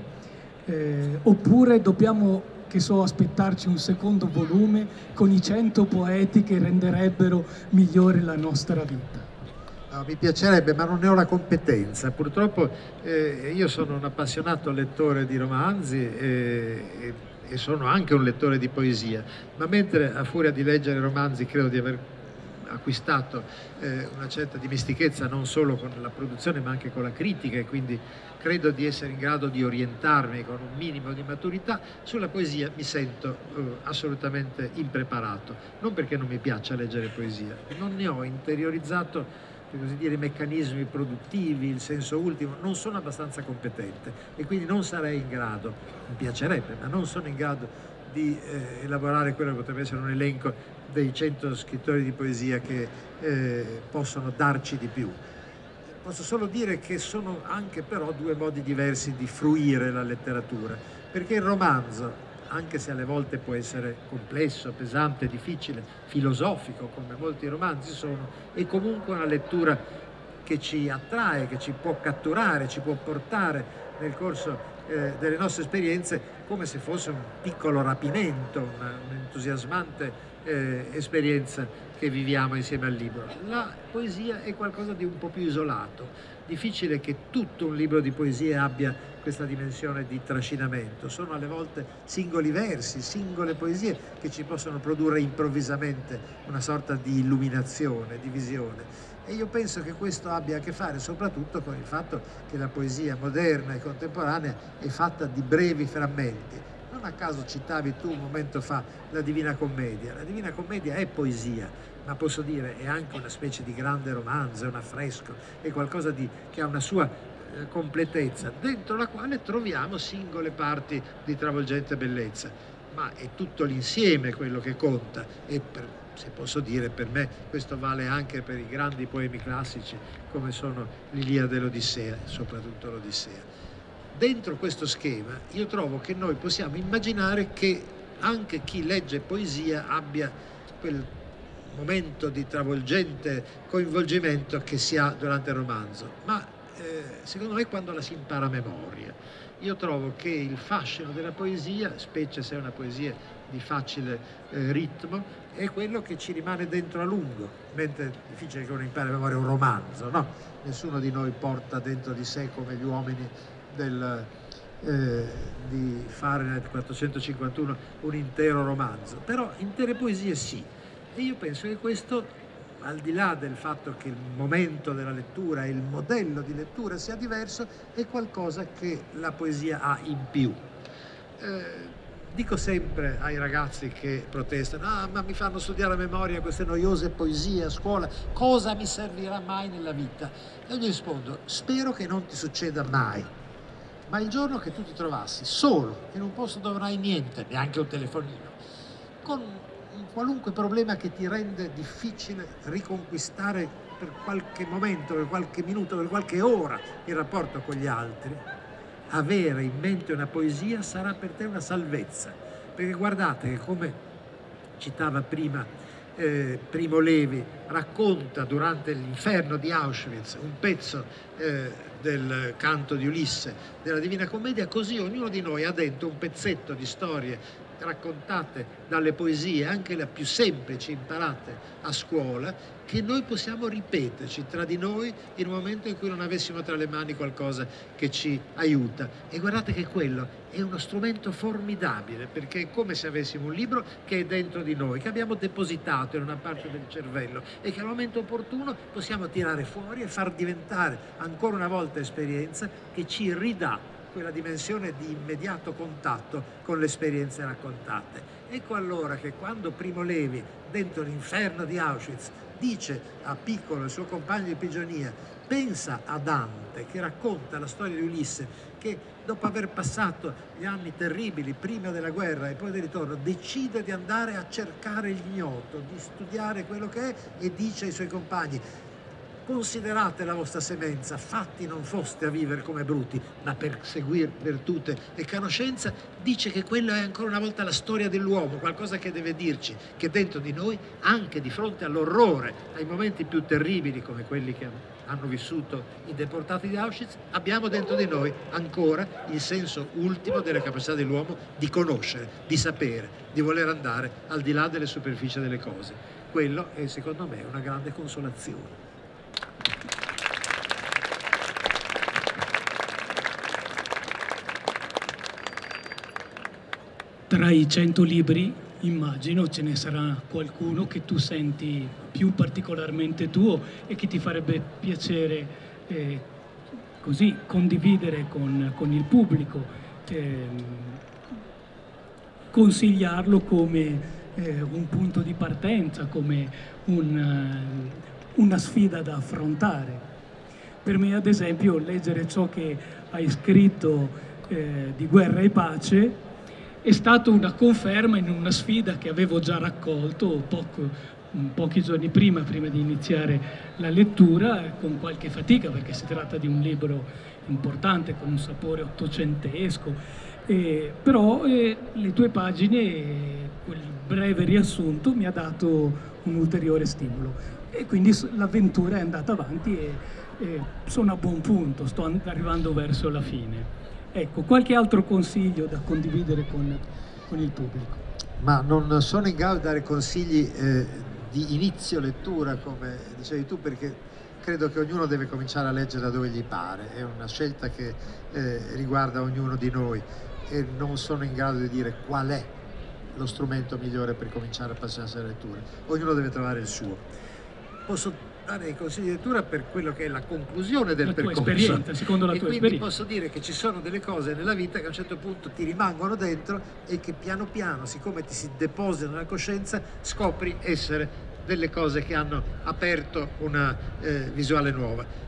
Eh, oppure dobbiamo, che so, aspettarci un secondo volume con i cento poeti che renderebbero migliore la nostra vita? No, mi piacerebbe, ma non ne ho la competenza. Purtroppo eh, io sono un appassionato lettore di romanzi e, e, e sono anche un lettore di poesia, ma mentre a furia di leggere romanzi credo di aver acquistato eh, una certa dimestichezza non solo con la produzione ma anche con la critica, e quindi credo di essere in grado di orientarmi con un minimo di maturità. Sulla poesia mi sento eh, assolutamente impreparato, non perché non mi piaccia leggere poesia, non ne ho interiorizzato, per così dire, i meccanismi produttivi, il senso ultimo, non sono abbastanza competente e quindi non sarei in grado, mi piacerebbe, ma non sono in grado di eh, elaborare quello che potrebbe essere un elenco dei cento scrittori di poesia che eh, possono darci di più. Posso solo dire che sono anche però due modi diversi di fruire la letteratura, perché il romanzo, anche se alle volte può essere complesso, pesante, difficile, filosofico, come molti romanzi sono, è comunque una lettura che ci attrae, che ci può catturare, ci può portare nel corso eh, delle nostre esperienze come se fosse un piccolo rapimento, un'entusiasmante eh, esperienza che viviamo insieme al libro. La poesia è qualcosa di un po' più isolato, difficile che tutto un libro di poesie abbia questa dimensione di trascinamento. Sono alle volte singoli versi, singole poesie che ci possono produrre improvvisamente una sorta di illuminazione, di visione. E io penso che questo abbia a che fare soprattutto con il fatto che la poesia moderna e contemporanea è fatta di brevi frammenti. Non a caso citavi tu un momento fa la Divina Commedia. La Divina Commedia è poesia, ma posso dire è anche una specie di grande romanzo, è un affresco, è qualcosa di, che ha una sua eh, completezza, dentro la quale troviamo singole parti di travolgente bellezza, ma è tutto l'insieme quello che conta. E per, se posso dire, per me questo vale anche per i grandi poemi classici come sono l'Iliade e l'Odissea, soprattutto l'Odissea. Dentro questo schema io trovo che noi possiamo immaginare che anche chi legge poesia abbia quel momento di travolgente coinvolgimento che si ha durante il romanzo, ma eh, secondo me quando la si impara a memoria. Io trovo che il fascino della poesia, specie se è una poesia di facile eh, ritmo, è quello che ci rimane dentro a lungo, mentre è difficile che uno impari a memoria un romanzo, no? Nessuno di noi porta dentro di sé, come gli uomini del eh, di Fahrenheit quattrocentocinquantuno un intero romanzo, però intere poesie sì. E io penso che questo, al di là del fatto che il momento della lettura e il modello di lettura sia diverso, è qualcosa che la poesia ha in più. Eh, dico sempre ai ragazzi che protestano: ah, ma mi fanno studiare a memoria queste noiose poesie a scuola, cosa mi servirà mai nella vita? E io gli rispondo: spero che non ti succeda mai, ma il giorno che tu ti trovassi solo in un posto dove non hai niente, neanche un telefonino, con un qualunque problema che ti rende difficile riconquistare per qualche momento, per qualche minuto, per qualche ora il rapporto con gli altri, avere in mente una poesia sarà per te una salvezza. Perché guardate che, come citava prima eh, Primo Levi, racconta durante l'inferno di Auschwitz un pezzo eh, del canto di Ulisse della Divina Commedia, così ognuno di noi ha dentro un pezzetto di storie raccontate dalle poesie, anche le più semplici imparate a scuola, che noi possiamo ripeterci tra di noi in un momento in cui non avessimo tra le mani qualcosa che ci aiuta. E guardate che quello è uno strumento formidabile, perché è come se avessimo un libro che è dentro di noi, che abbiamo depositato in una parte del cervello e che al momento opportuno possiamo tirare fuori e far diventare ancora una volta esperienza che ci ridà quella dimensione di immediato contatto con le esperienze raccontate. Ecco allora che quando Primo Levi, dentro l'inferno di Auschwitz, dice a Piccolo, il suo compagno di prigionia, pensa a Dante che racconta la storia di Ulisse, che dopo aver passato gli anni terribili prima della guerra e poi del ritorno decide di andare a cercare l'ignoto, di studiare quello che è, e dice ai suoi compagni: considerate la vostra semenza, fatti non foste a vivere come bruti, ma per seguire virtute e conoscenza. Dice che quella è ancora una volta la storia dell'uomo, qualcosa che deve dirci che dentro di noi, anche di fronte all'orrore, ai momenti più terribili come quelli che hanno vissuto i deportati di Auschwitz, abbiamo dentro di noi ancora il senso ultimo della capacità dell'uomo di conoscere, di sapere, di voler andare al di là delle superfici delle cose. Quello è, secondo me, una grande consolazione. Tra i cento libri, immagino, ce ne sarà qualcuno che tu senti più particolarmente tuo e che ti farebbe piacere eh, così condividere con, con il pubblico, eh, consigliarlo come eh, un punto di partenza, come un, uh, una sfida da affrontare. Per me, ad esempio, leggere ciò che hai scritto eh, di Guerra e Pace è stata una conferma in una sfida che avevo già raccolto poco, pochi giorni prima, prima di iniziare la lettura, con qualche fatica, perché si tratta di un libro importante, con un sapore ottocentesco, eh, però eh, le tue pagine, eh, quel breve riassunto, mi ha dato un ulteriore stimolo. E quindi l'avventura è andata avanti e, e sono a buon punto, sto arrivando verso la fine. Ecco, qualche altro consiglio da condividere con, con il pubblico? Ma non sono in grado di dare consigli eh, di inizio lettura, come dicevi tu, perché credo che ognuno deve cominciare a leggere da dove gli pare. È una scelta che eh, riguarda ognuno di noi e non sono in grado di dire qual è lo strumento migliore per cominciare a appassionarsi alla lettura. Ognuno deve trovare il suo. Posso dare i consigli di lettura per quello che è la conclusione del la tua percorso, esperienza, secondo la e tua quindi esperienza. posso dire che ci sono delle cose nella vita che a un certo punto ti rimangono dentro e che piano piano, siccome ti si depositano nella coscienza, scopri essere delle cose che hanno aperto una eh, visuale nuova.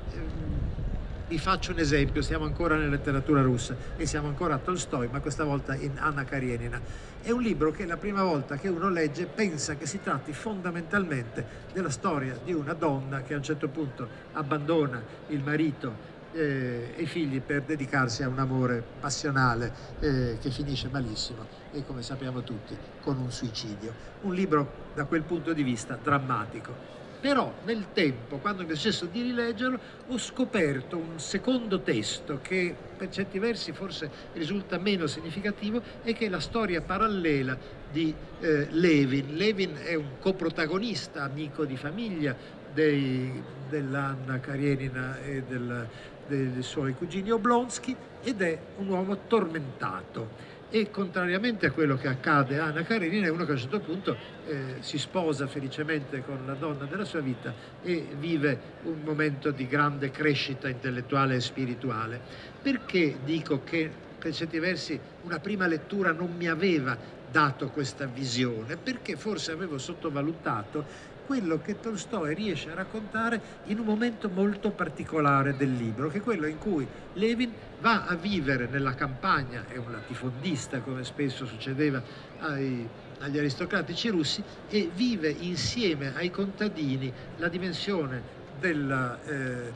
Vi faccio un esempio: siamo ancora nella letteratura russa e siamo ancora a Tolstoi, ma questa volta in Anna Karenina. È un libro che la prima volta che uno legge pensa che si tratti fondamentalmente della storia di una donna che a un certo punto abbandona il marito eh, e i figli per dedicarsi a un amore passionale eh, che finisce malissimo e, come sappiamo tutti, con un suicidio. Un libro da quel punto di vista drammatico. Però nel tempo, quando mi è successo di rileggerlo, ho scoperto un secondo testo che per certi versi forse risulta meno significativo, e che è la storia parallela di eh, Levin. Levin è un coprotagonista, amico di famiglia dell'Anna Karenina e del, dei suoi cugini Oblonsky, ed è un uomo tormentato. E contrariamente a quello che accade a Anna Karenina, è uno che a un certo punto eh, si sposa felicemente con la donna della sua vita e vive un momento di grande crescita intellettuale e spirituale. Perché dico che per certi versi una prima lettura non mi aveva dato questa visione? Perché forse avevo sottovalutato quello che Tolstoi riesce a raccontare in un momento molto particolare del libro, che è quello in cui Levin va a vivere nella campagna, è un latifondista come spesso succedeva ai, agli aristocratici russi, e vive insieme ai contadini la dimensione della, eh,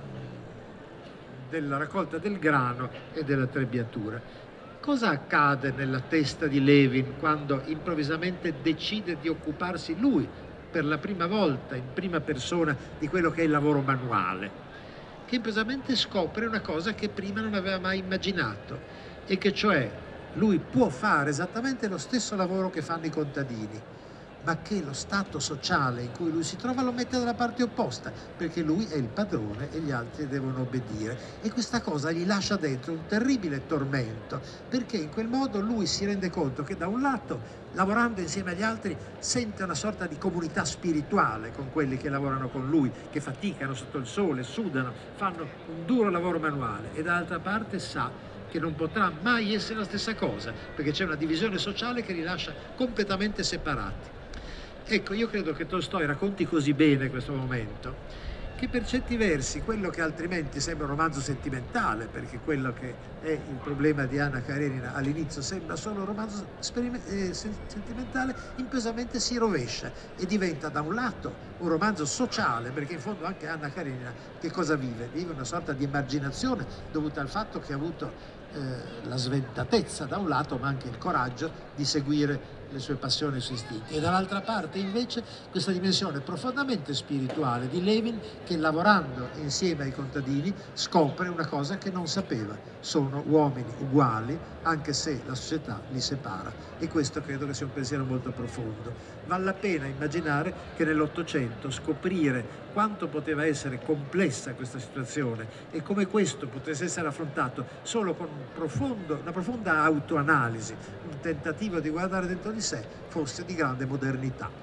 della raccolta del grano e della trebbiatura. Cosa accade nella testa di Levin quando improvvisamente decide di occuparsi lui per la prima volta in prima persona di quello che è il lavoro manuale? Che improvvisamente scopre una cosa che prima non aveva mai immaginato, e che cioè lui può fare esattamente lo stesso lavoro che fanno i contadini, ma che lo stato sociale in cui lui si trova lo mette dalla parte opposta, perché lui è il padrone e gli altri devono obbedire. E questa cosa gli lascia dentro un terribile tormento, perché in quel modo lui si rende conto che da un lato, lavorando insieme agli altri, sente una sorta di comunità spirituale con quelli che lavorano con lui, che faticano sotto il sole, sudano, fanno un duro lavoro manuale, e dall'altra parte sa che non potrà mai essere la stessa cosa, perché c'è una divisione sociale che li lascia completamente separati. Ecco, io credo che Tolstoi racconti così bene questo momento, che per certi versi quello che altrimenti sembra un romanzo sentimentale, perché quello che è il problema di Anna Karenina all'inizio sembra solo un romanzo eh, sentimentale, improvvisamente si rovescia e diventa da un lato un romanzo sociale, perché in fondo anche Anna Karenina che cosa vive? Vive una sorta di emarginazione dovuta al fatto che ha avuto eh, la sventatezza da un lato, ma anche il coraggio di seguire le sue passioni e i suoi istinti, e dall'altra parte invece questa dimensione profondamente spirituale di Levin, che lavorando insieme ai contadini scopre una cosa che non sapeva: sono uomini uguali anche se la società li separa. E questo credo che sia un pensiero molto profondo. Vale la pena immaginare che nell'Ottocento scoprire quanto poteva essere complessa questa situazione e come questo potesse essere affrontato solo con un profondo, una profonda autoanalisi, un tentativo di guardare dentro di sé, fosse di grande modernità.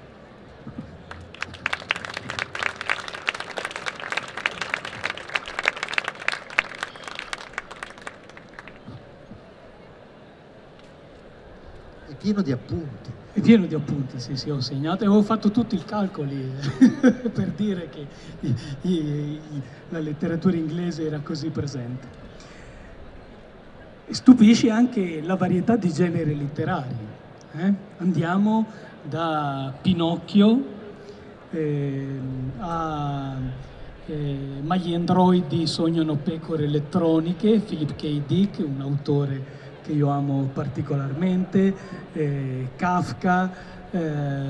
È pieno di appunti. È pieno di appunti, sì, sì, ho segnato e ho fatto tutti i calcoli per dire che i, i, i, la letteratura inglese era così presente. Stupisce anche la varietà di generi letterari. Eh? Andiamo da Pinocchio eh, a eh, Ma gli androidi sognano pecore elettroniche, Philip K. Dick, un autore che io amo particolarmente, eh, Kafka. Eh.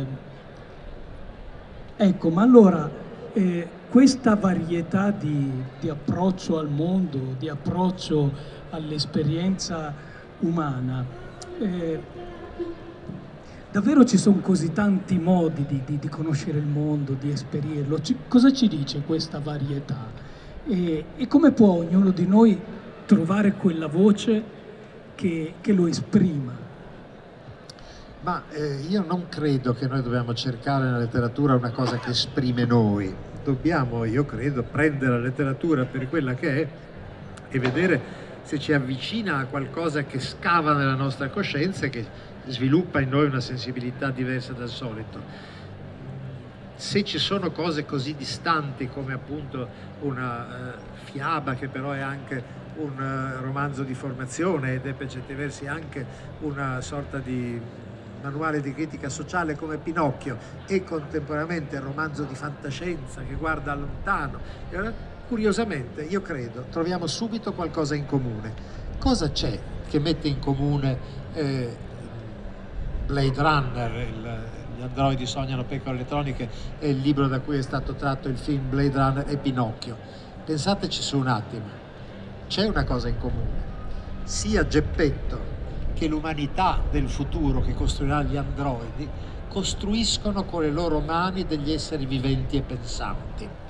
Ecco, ma allora eh, questa varietà di, di approccio al mondo, di approccio all'esperienza umana, eh, davvero ci sono così tanti modi di, di, di conoscere il mondo, di esperirlo. Ci, cosa ci dice questa varietà? E, e come può ognuno di noi trovare quella voce che, che lo esprima? Ma eh, io non credo che noi dobbiamo cercare nella letteratura una cosa che esprime noi. Dobbiamo, io credo, prendere la letteratura per quella che è e vedere se ci avvicina a qualcosa che scava nella nostra coscienza e che sviluppa in noi una sensibilità diversa dal solito. Se ci sono cose così distanti come appunto una uh, fiaba, che però è anche un uh, romanzo di formazione ed è per certi versi anche una sorta di manuale di critica sociale come Pinocchio, e contemporaneamente il romanzo di fantascienza che guarda lontano, curiosamente io credo troviamo subito qualcosa in comune. Cosa c'è che mette in comune eh, Blade Runner, il, gli androidi sognano pecore elettroniche, e il libro da cui è stato tratto il film Blade Runner, e Pinocchio? Pensateci su un attimo. C'è una cosa in comune: sia Geppetto che l'umanità del futuro che costruirà gli androidi costruiscono con le loro mani degli esseri viventi e pensanti.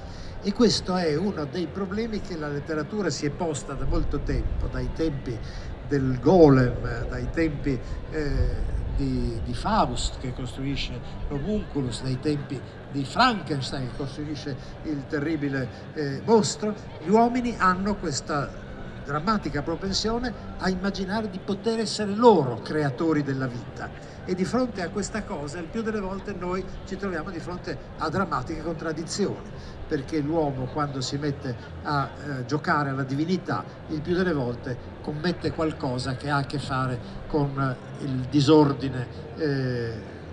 E questo è uno dei problemi che la letteratura si è posta da molto tempo, dai tempi del Golem, dai tempi eh, di, di Faust che costruisce l'Homunculus, dai tempi di Frankenstein che costruisce il terribile eh, mostro. Gli uomini hanno questa drammatica propensione a immaginare di poter essere loro creatori della vita. E di fronte a questa cosa, il più delle volte noi ci troviamo di fronte a drammatiche contraddizioni, perché l'uomo, quando si mette a eh, giocare alla divinità, il più delle volte commette qualcosa che ha a che fare con eh, il disordine eh,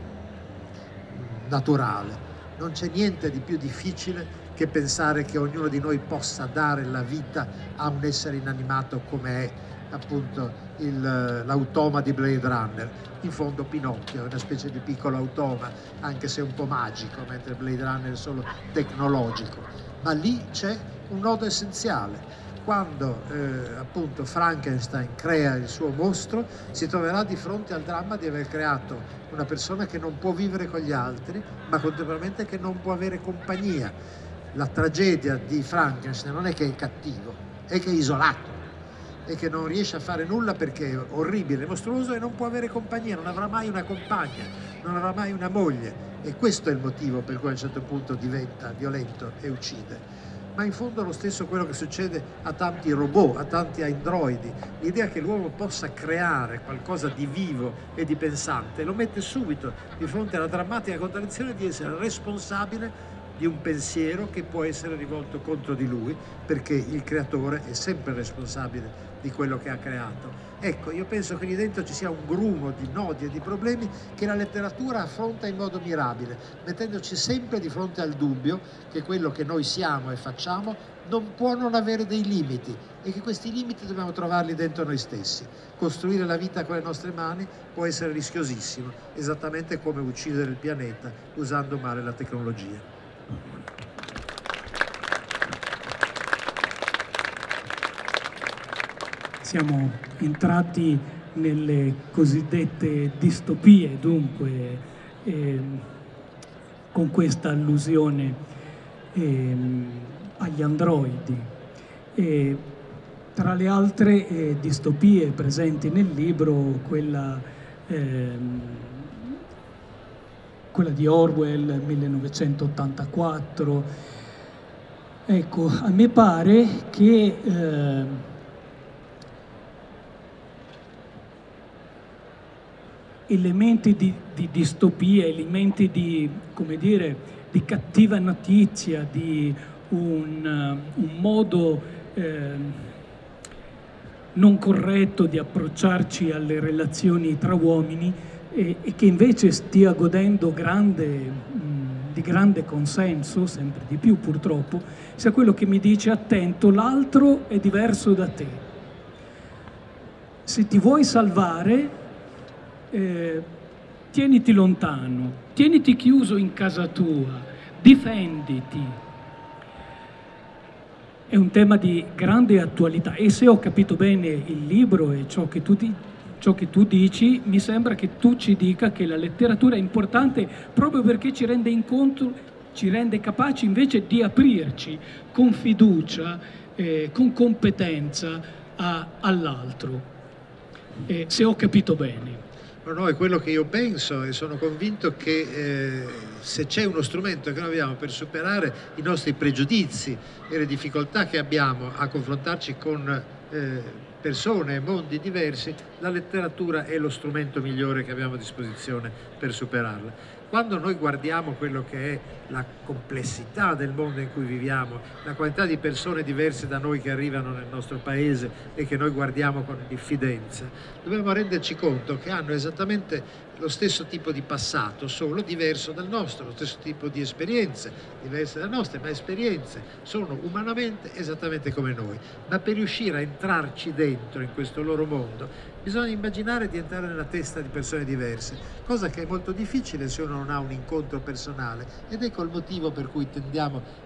naturale. Non c'è niente di più difficile che pensare che ognuno di noi possa dare la vita a un essere inanimato come è appunto l'automa di Blade Runner. In fondo Pinocchio è una specie di piccolo automa, anche se un po' magico, mentre Blade Runner è solo tecnologico. Ma lì c'è un nodo essenziale. Quando eh, appunto Frankenstein crea il suo mostro, si troverà di fronte al dramma di aver creato una persona che non può vivere con gli altri, ma contemporaneamente che non può avere compagnia. La tragedia di Frankenstein non è che è cattivo, è che è isolato e che non riesce a fare nulla perché è orribile, mostruoso e non può avere compagnia, non avrà mai una compagna, non avrà mai una moglie, e questo è il motivo per cui a un certo punto diventa violento e uccide. Ma in fondo è lo stesso quello che succede a tanti robot, a tanti androidi. L'idea che l'uomo possa creare qualcosa di vivo e di pensante lo mette subito di fronte alla drammatica contraddizione di essere responsabile di un pensiero che può essere rivolto contro di lui, perché il creatore è sempre responsabile di quello che ha creato. Ecco, io penso che lì dentro ci sia un grumo di nodi e di problemi che la letteratura affronta in modo mirabile, mettendoci sempre di fronte al dubbio che quello che noi siamo e facciamo non può non avere dei limiti, e che questi limiti dobbiamo trovarli dentro noi stessi. Costruire la vita con le nostre mani può essere rischiosissimo, esattamente come uccidere il pianeta usando male la tecnologia. Siamo entrati nelle cosiddette distopie, dunque, eh, con questa allusione eh, agli androidi. E tra le altre eh, distopie presenti nel libro, quella, eh, quella di Orwell, millenovecentottantaquattro. Ecco, a me pare che eh, elementi di, di distopia, elementi di, come dire, di cattiva notizia, di un, uh, un modo eh, non corretto di approcciarci alle relazioni tra uomini, e, e che invece stia godendo grande, mh, di grande consenso, sempre di più purtroppo, sia quello che mi dice: attento, l'altro è diverso da te. Se ti vuoi salvare, Eh, tieniti lontano, tieniti chiuso in casa tua, difenditi. È un tema di grande attualità, e se ho capito bene il libro e ciò che tu, di, ciò che tu dici, mi sembra che tu ci dica che la letteratura è importante proprio perché ci rende incontro, ci rende capaci invece di aprirci con fiducia, eh, con competenza all'altro. Eh, se ho capito bene. No, no, è quello che io penso, e sono convinto che eh, se c'è uno strumento che noi abbiamo per superare i nostri pregiudizi e le difficoltà che abbiamo a confrontarci con eh, persone e mondi diversi, la letteratura è lo strumento migliore che abbiamo a disposizione per superarla. Quando noi guardiamo quello che è la complessità del mondo in cui viviamo, la quantità di persone diverse da noi che arrivano nel nostro paese e che noi guardiamo con diffidenza, dobbiamo renderci conto che hanno esattamente lo stesso tipo di passato, solo diverso dal nostro, lo stesso tipo di esperienze, diverse dalle nostre, ma esperienze sono umanamente esattamente come noi. Ma per riuscire a entrarci dentro in questo loro mondo, bisogna immaginare di entrare nella testa di persone diverse, cosa che è molto difficile se uno non ha un incontro personale, ed ecco il motivo per cui tendiamo a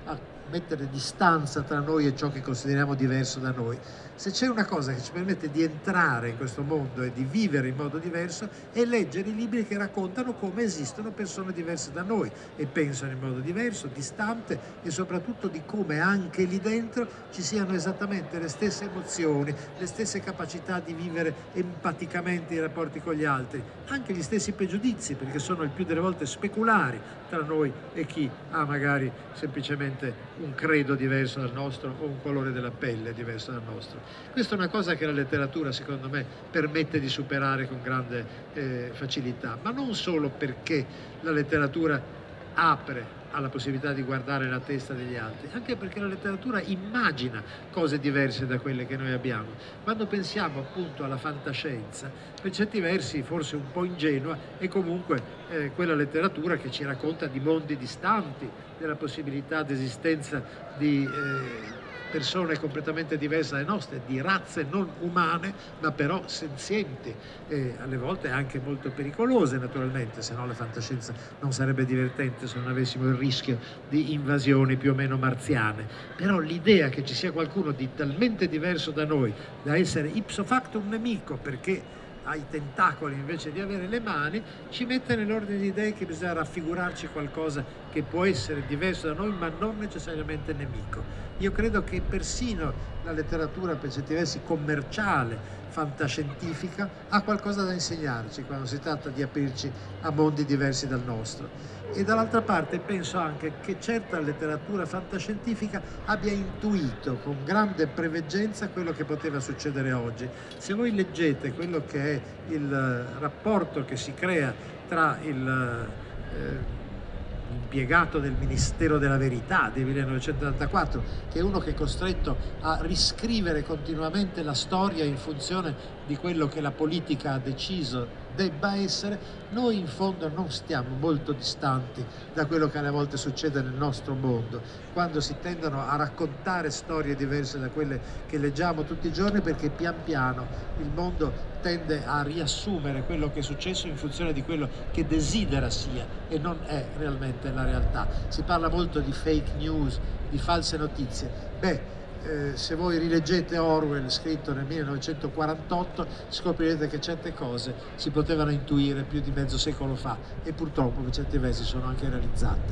mettere distanza tra noi e ciò che consideriamo diverso da noi. Se c'è una cosa che ci permette di entrare in questo mondo e di vivere in modo diverso, è leggere i libri che raccontano come esistono persone diverse da noi e pensano in modo diverso, distante, e soprattutto di come anche lì dentro ci siano esattamente le stesse emozioni, le stesse capacità di vivere empaticamente i rapporti con gli altri, anche gli stessi pregiudizi, perché sono il più delle volte speculari tra noi e chi ha magari semplicemente un credo diverso dal nostro o un colore della pelle diverso dal nostro. Questa è una cosa che la letteratura, secondo me, permette di superare con grande eh, facilità, ma non solo perché la letteratura apre alla possibilità di guardare la testa degli altri, anche perché la letteratura immagina cose diverse da quelle che noi abbiamo. Quando pensiamo appunto alla fantascienza, per certi versi forse un po' ingenua, è comunque eh, quella letteratura che ci racconta di mondi distanti, della possibilità di esistenza di eh, persone completamente diverse dalle nostre, di razze non umane ma però senzienti, e alle volte anche molto pericolose naturalmente, se no la fantascienza non sarebbe divertente se non avessimo il rischio di invasioni più o meno marziane. Però l'idea che ci sia qualcuno di talmente diverso da noi da essere ipso facto un nemico perché ha i tentacoli invece di avere le mani, ci mette nell'ordine di idee che bisogna raffigurarci qualcosa che può essere diverso da noi ma non necessariamente nemico. Io credo che persino la letteratura per certi versi commerciale, fantascientifica, ha qualcosa da insegnarci quando si tratta di aprirci a mondi diversi dal nostro. E dall'altra parte penso anche che certa letteratura fantascientifica abbia intuito con grande preveggenza quello che poteva succedere oggi. Se voi leggete quello che è il rapporto che si crea tra il eh, impiegato del Ministero della Verità del millenovecentottantaquattro, che è uno che è costretto a riscrivere continuamente la storia in funzione di quello che la politica ha deciso debba essere, noi in fondo non stiamo molto distanti da quello che alle volte succede nel nostro mondo, quando si tendono a raccontare storie diverse da quelle che leggiamo tutti i giorni, perché pian piano il mondo tende a riassumere quello che è successo in funzione di quello che desidera sia e non è realmente la realtà. Si parla molto di fake news, di false notizie. Beh, Eh, se voi rileggete Orwell, scritto nel millenovecentoquarantotto, scoprirete che certe cose si potevano intuire più di mezzo secolo fa e purtroppo per certi versi sono anche realizzate.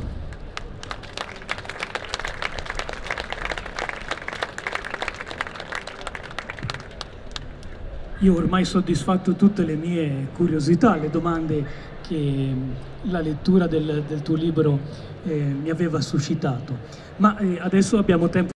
Io ho ormai soddisfatto tutte le mie curiosità, le domande che la lettura del, del tuo libro eh, mi aveva suscitato, ma eh, adesso abbiamo tempo